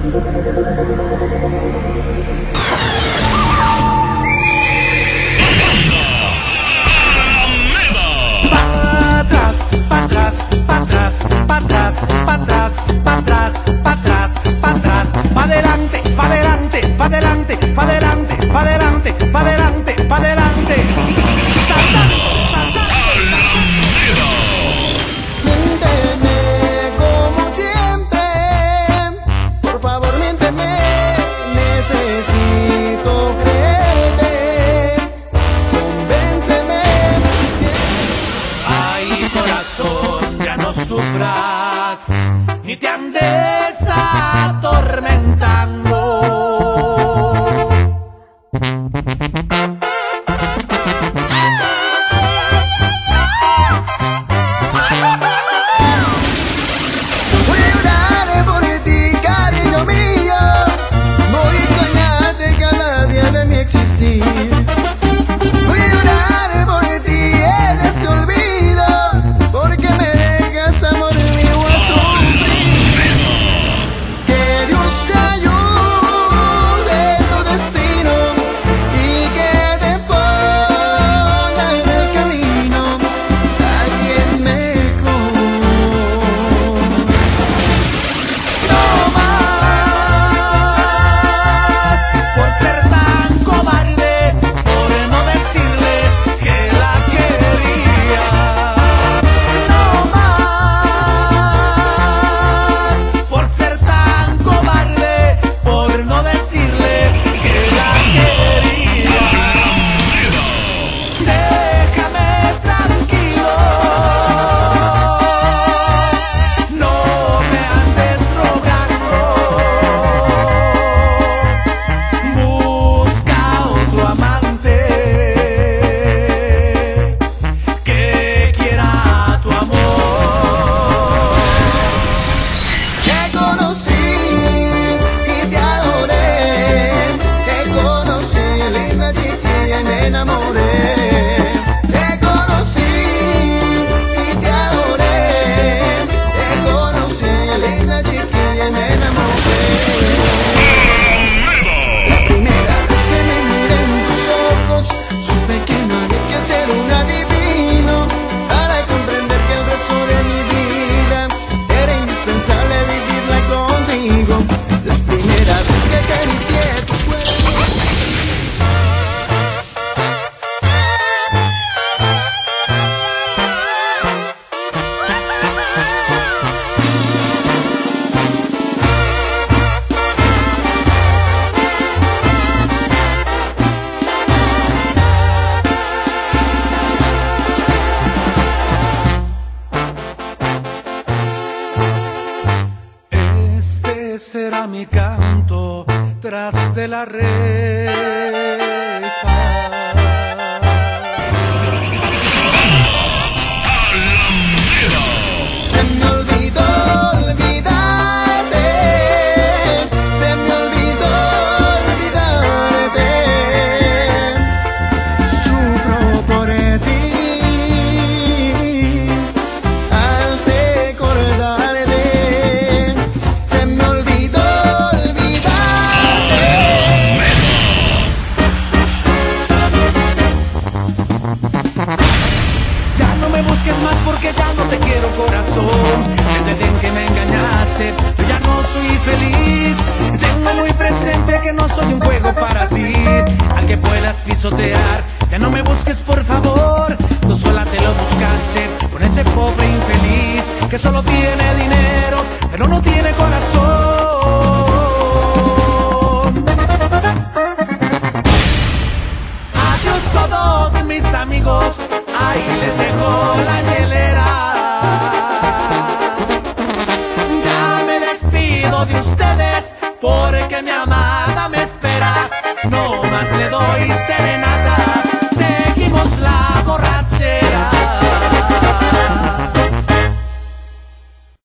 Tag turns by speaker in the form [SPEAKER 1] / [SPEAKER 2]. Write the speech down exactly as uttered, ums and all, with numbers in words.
[SPEAKER 1] Pa' atrás, pa' atrás, pa' atrás, pa' atrás, pa' atrás, pa' atrás, pa' atrás, pa' adelante, pa' adelante, pa' adelante, pa' adelante, pa' adelante, pa' adelante, pa' adelante. Saltando, saltando.
[SPEAKER 2] Miénteme como siempre, por favor miénteme, necesito creerte, convénceme.
[SPEAKER 1] Ay, corazón, ya no sufras, ni te andes atormentando.
[SPEAKER 2] Voy a llorar por ti, cariño mío, voy a extrañarte cada día de mi existir. Voy a llorar por ti en este olvido, porque me dejas, amor mío, a sufrir. Que Dios te ayude en tu destino y que te ponga en el camino alguien mejor. No más
[SPEAKER 1] Por ser tan cobarde, por no decirle que la quería. No más por ser tan cobarde, por no decirle que la quería. Déjame tranquilo, no me andes rogando. Busca otro amante que quiera tu amor.
[SPEAKER 2] Te conocí y te adoré, te conocí, linda chiquilla, y me enamoré. Te conocí y te adoré, te conocí, linda chiquilla, y me enamoré. La primera vez que me miré en tus ojos, supe que no había que ser un adivino para comprender que el resto de mi vida era indispensable vivirla contigo. La primera vez que acaricié tu cuerpo.
[SPEAKER 1] Este será mi canto tras de la reja.
[SPEAKER 2] Se me olvidó olvidarte, se me olvidó olvidarte. Sufro por ti al recordarte. Se me olvidó olvidarte.
[SPEAKER 1] Ya no me busques más porque ya no te quiero, corazón. Desde el día en que me engañaste, yo ya no soy feliz. Tengo muy presente que no soy un juego para ti, al que puedas pisotear. Ya no me busques, por favor. Tú sola te lo buscaste con ese pobre infeliz que solo tiene dinero, pero no tiene corazón. Adiós todos mis amigos, ahí les dejo la hielera. Ya me despido de ustedes porque mi amada me